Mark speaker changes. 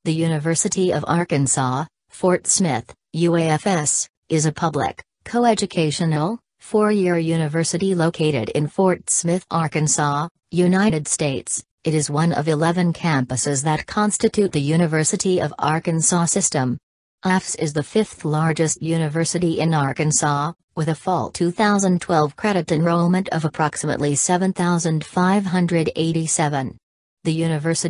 Speaker 1: The University of Arkansas, Fort Smith, UAFS, is a public, coeducational, four-year university located in Fort Smith, Arkansas, United States. It is one of 11 campuses that constitute the University of Arkansas system. UAFS is the fifth largest university in Arkansas, with a fall 2012 credit enrollment of approximately 7,587. The university